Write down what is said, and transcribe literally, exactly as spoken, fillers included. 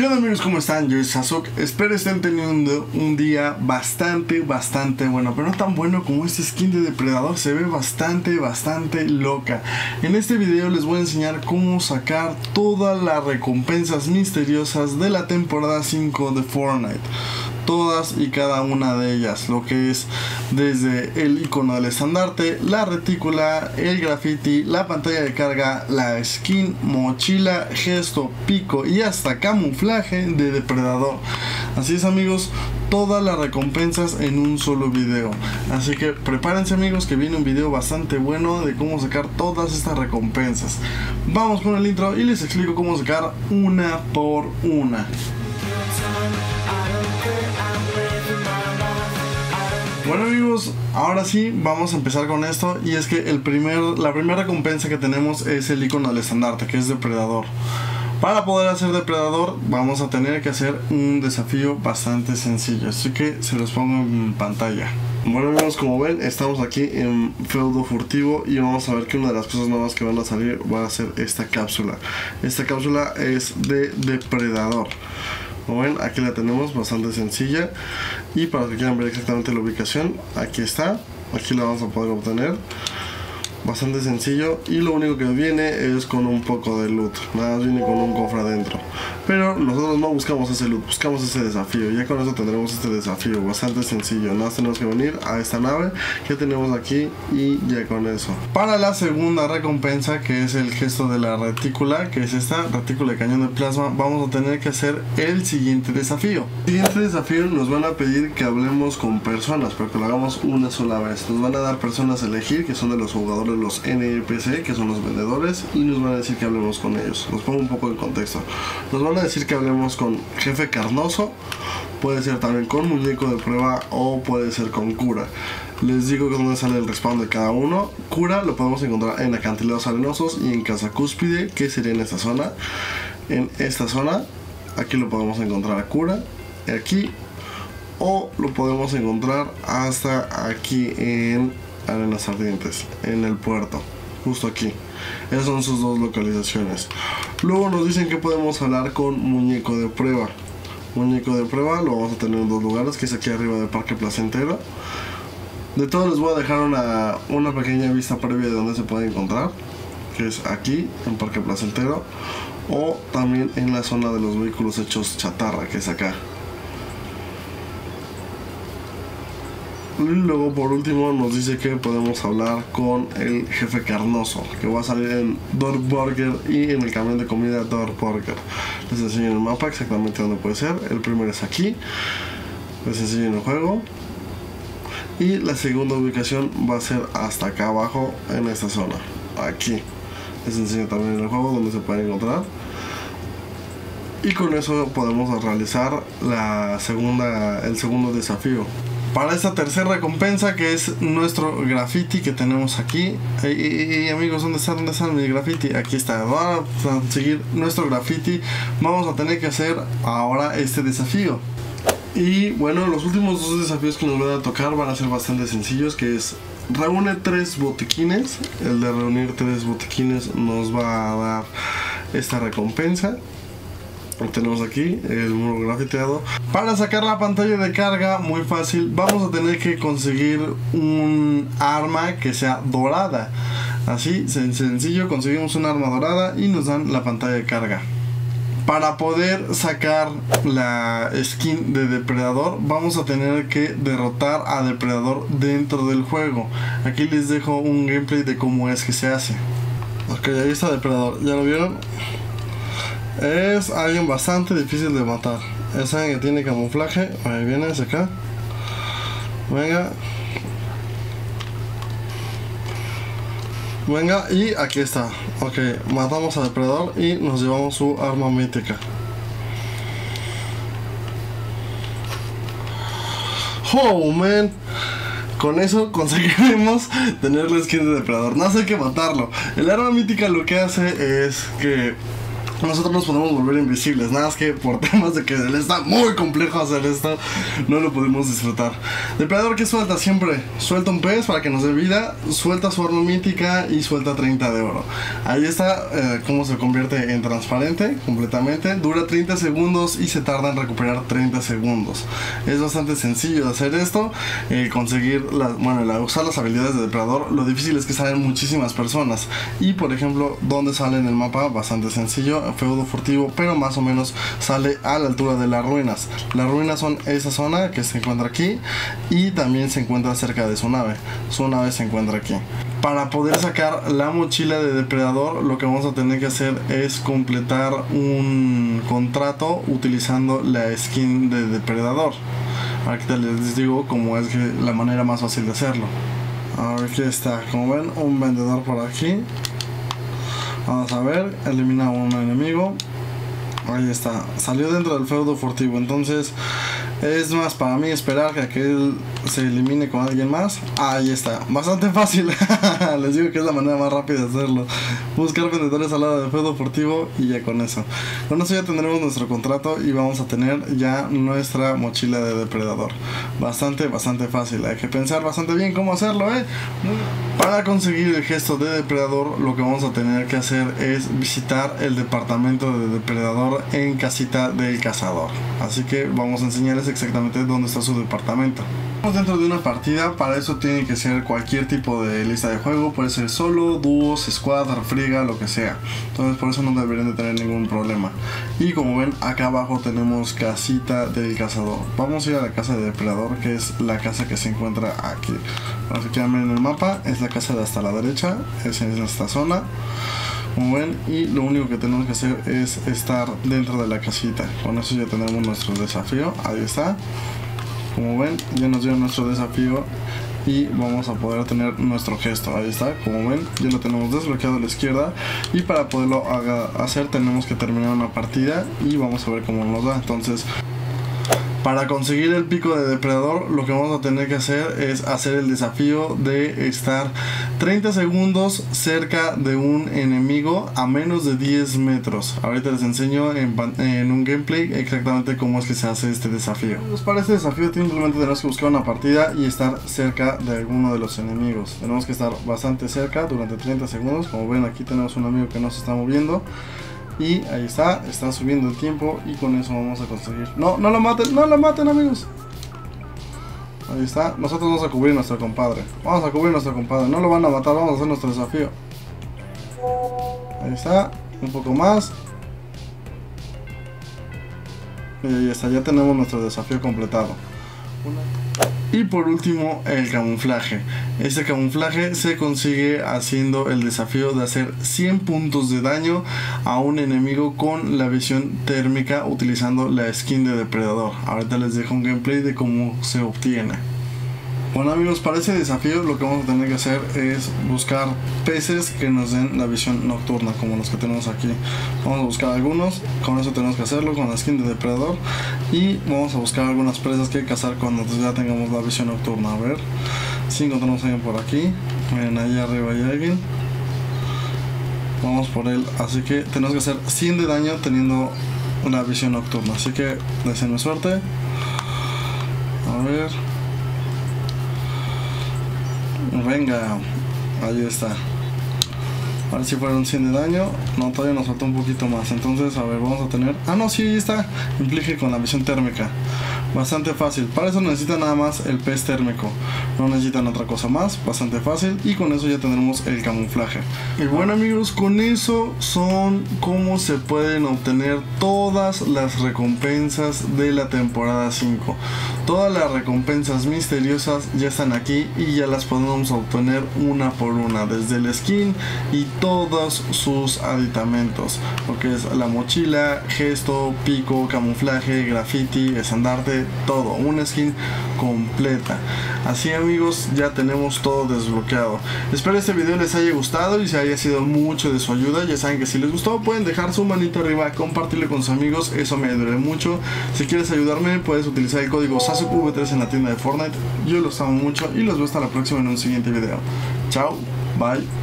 ¿Qué onda amigos? ¿Cómo están? Yo soy Sasuke. Espero estén teniendo un día bastante, bastante bueno, pero no tan bueno como este skin de depredador. Se ve bastante, bastante loca. En este video les voy a enseñar cómo sacar todas las recompensas misteriosas de la temporada cinco de Fortnite. Todas y cada una de ellas, lo que es desde el icono del estandarte, la retícula, el graffiti, la pantalla de carga, la skin, mochila, gesto, pico y hasta camuflaje de depredador. Así es amigos, todas las recompensas en un solo video. Así que prepárense amigos, que viene un video bastante bueno de cómo sacar todas estas recompensas. Vamos con el intro y les explico cómo sacar una por una. Bueno amigos, ahora sí vamos a empezar con esto, y es que el primer, la primera recompensa que tenemos es el icono del estandarte, que es depredador. Para poder hacer depredador vamos a tener que hacer un desafío bastante sencillo, así que se los pongo en pantalla. Bueno amigos, como ven, estamos aquí en feudo furtivo y vamos a ver que una de las cosas nuevas que van a salir va a ser esta cápsula. Esta cápsula es de depredador. Como ven, aquí la tenemos, bastante sencilla, y para que quieran ver exactamente la ubicación, aquí está, aquí la vamos a poder obtener. Bastante sencillo, y lo único que viene es con un poco de loot, nada más viene con un cofre adentro. Pero nosotros no buscamos ese loot, buscamos ese desafío. Ya con eso tendremos este desafío bastante sencillo. Nada más tenemos que venir a esta nave que tenemos aquí y ya con eso. Para la segunda recompensa, que es el gesto de la retícula, que es esta retícula de cañón de plasma, vamos a tener que hacer el siguiente desafío. El siguiente desafío nos van a pedir que hablemos con personas, pero que lo hagamos una sola vez. Nos van a dar personas a elegir, que son de los jugadores, los N P C, que son los vendedores, y nos van a decir que hablemos con ellos. Los pongo un poco en contexto. Nos van a decir que hablemos con jefe carnoso, puede ser también con muñeco de prueba o puede ser con cura. Les digo que donde sale el respawn de cada uno. Cura lo podemos encontrar en acantilados arenosos y en casa cúspide, que sería en esta zona. En esta zona, aquí lo podemos encontrar a cura, aquí, o lo podemos encontrar hasta aquí en arenas ardientes, en el puerto, justo aquí. Esas son sus dos localizaciones. Luego nos dicen que podemos hablar con muñeco de prueba. Muñeco de prueba lo vamos a tener en dos lugares, que es aquí arriba del Parque Placentero. De todos les voy a dejar una, una pequeña vista previa de dónde se puede encontrar, que es aquí en Parque Placentero, o también en la zona de los vehículos hechos chatarra, que es acá. Y luego por último nos dice que podemos hablar con el jefe carnoso, que va a salir en Dog Burger y en el camión de comida Dog Burger. Les enseño en el mapa exactamente dónde puede ser. El primero es aquí, les enseño en el juego, y la segunda ubicación va a ser hasta acá abajo en esta zona, aquí. Les enseño también en el juego donde se puede encontrar. Y con eso podemos realizar la segunda, el segundo desafío. Para esta tercera recompensa, que es nuestro graffiti que tenemos aquí. Y, y, y amigos, ¿dónde está? ¿Dónde está mi graffiti? Aquí está. Vamos a seguir nuestro graffiti. Vamos a tener que hacer ahora este desafío. Y bueno, los últimos dos desafíos que nos van a tocar van a ser bastante sencillos, que es reúne tres botiquines. El de reunir tres botiquines nos va a dar esta recompensa. Tenemos aquí el muro grafiteado. Para sacar la pantalla de carga, muy fácil, vamos a tener que conseguir un arma que sea dorada. Así, sencillo, conseguimos un arma dorada y nos dan la pantalla de carga. Para poder sacar la skin de depredador, vamos a tener que derrotar a depredador dentro del juego. Aquí les dejo un gameplay de cómo es que se hace. Ok, ahí está depredador, ¿ya lo vieron? Es alguien bastante difícil de matar. Es alguien que tiene camuflaje. Ahí viene hacia acá. Venga. Venga, y aquí está. Ok, matamos al depredador y nos llevamos su arma mítica. Oh man, con eso conseguiremos tener la skin de depredador. No sé qué matarlo. El arma mítica lo que hace es que nosotros nos podemos volver invisibles, nada más que por temas de que le está muy complejo hacer esto, no lo podemos disfrutar. Depredador que suelta siempre, suelta un pez para que nos dé vida, suelta su arma mítica y suelta treinta de oro. Ahí está eh, cómo se convierte en transparente completamente, dura treinta segundos y se tarda en recuperar treinta segundos. Es bastante sencillo de hacer esto, eh, conseguir, la, bueno, la, usar las habilidades de depredador. Lo difícil es que salen muchísimas personas y por ejemplo, ¿dónde sale en el mapa? Bastante sencillo, feudo furtivo, pero más o menos sale a la altura de las ruinas. Las ruinas son esa zona que se encuentra aquí y también se encuentra cerca de su nave. Su nave se encuentra aquí. Para poder sacar la mochila de depredador, lo que vamos a tener que hacer es completar un contrato utilizando la skin de depredador. Aquí les digo cómo es que la manera más fácil de hacerlo. Aquí está, como ven, un vendedor por aquí. Vamos a ver, elimina a un enemigo. Ahí está, salió dentro del feudo furtivo. Entonces es más para mí esperar que él se elimine con alguien más. Ahí está, bastante fácil. Les digo que es la manera más rápida de hacerlo. Buscar vendedores al lado del feudo furtivo y ya con eso. Con eso ya tendremos nuestro contrato y vamos a tener ya nuestra mochila de depredador. Bastante, bastante fácil. Hay que pensar bastante bien cómo hacerlo, ¿eh? Para conseguir el gesto de depredador, lo que vamos a tener que hacer es visitar el departamento de depredador en casita del cazador. Así que vamos a enseñarles exactamente dónde está su departamento. Estamos dentro de una partida, para eso tiene que ser cualquier tipo de lista de juego, puede ser solo, dúos, squad, refriega, lo que sea. Entonces por eso no deberían de tener ningún problema. Y como ven, acá abajo tenemos casita del cazador. Vamos a ir a la casa de depredador, que es la casa que se encuentra aquí. Para que quieran ver en el mapa, es la casa de hasta la derecha, es en esta zona. Como ven, y lo único que tenemos que hacer es estar dentro de la casita. Con eso ya tenemos nuestro desafío. Ahí está. Como ven, ya nos dio nuestro desafío y vamos a poder tener nuestro gesto. Ahí está, como ven, ya lo tenemos desbloqueado a la izquierda. Y para poderlo haga, hacer tenemos que terminar una partida y vamos a ver cómo nos da. Entonces, para conseguir el pico de depredador, lo que vamos a tener que hacer es hacer el desafío de estar treinta segundos cerca de un enemigo a menos de diez metros. Ahorita les enseño en, en un gameplay exactamente cómo es que se hace este desafío. Pues para este desafío simplemente tenemos que buscar una partida y estar cerca de alguno de los enemigos. Tenemos que estar bastante cerca durante treinta segundos. Como ven, aquí tenemos un amigo que no se está moviendo. Y ahí está, está subiendo el tiempo y con eso vamos a conseguir. No, no lo maten, no lo maten, amigos. Ahí está, nosotros vamos a cubrir a nuestro compadre. Vamos a cubrir a nuestro compadre, no lo van a matar, vamos a hacer nuestro desafío. Ahí está, un poco más. Y ahí está, ya tenemos nuestro desafío completado. Y por último, el camuflaje. Este camuflaje se consigue haciendo el desafío de hacer cien puntos de daño a un enemigo con la visión térmica utilizando la skin de depredador. Ahorita les dejo un gameplay de cómo se obtiene. Bueno, amigos, para ese desafío lo que vamos a tener que hacer es buscar peces que nos den la visión nocturna, como los que tenemos aquí. Vamos a buscar algunos, con eso tenemos que hacerlo con la skin de depredador. Y vamos a buscar algunas presas que cazar cuando ya tengamos la visión nocturna. A ver si encontramos a alguien por aquí. Miren, ahí arriba hay alguien. Vamos por él, así que tenemos que hacer cien de daño teniendo una visión nocturna. Así que deseenme suerte. A ver. Venga, ahí está. A ver si fueron cien de daño. No, todavía nos falta un poquito más. Entonces, a ver, vamos a tener... Ah, no, sí, ahí está. Inflige con la visión térmica. Bastante fácil. Para eso necesitan nada más el pez térmico. No necesitan otra cosa más. Bastante fácil. Y con eso ya tendremos el camuflaje. Y bueno, amigos, con eso son cómo se pueden obtener todas las recompensas de la temporada cinco. Todas las recompensas misteriosas ya están aquí y ya las podemos obtener una por una, desde el skin y todos sus aditamentos, lo que es la mochila, gesto, pico, camuflaje, graffiti, estandarte, todo, una skin completa. Así, amigos, ya tenemos todo desbloqueado. Espero este video les haya gustado y se haya sido mucho de su ayuda. Ya saben que si les gustó pueden dejar su manito arriba, compartirlo con sus amigos, eso me ayudará mucho. Si quieres ayudarme puedes utilizar el código Sasuke V tres en la tienda de Fortnite. Yo los amo mucho y los veo hasta la próxima en un siguiente video. Chao, bye.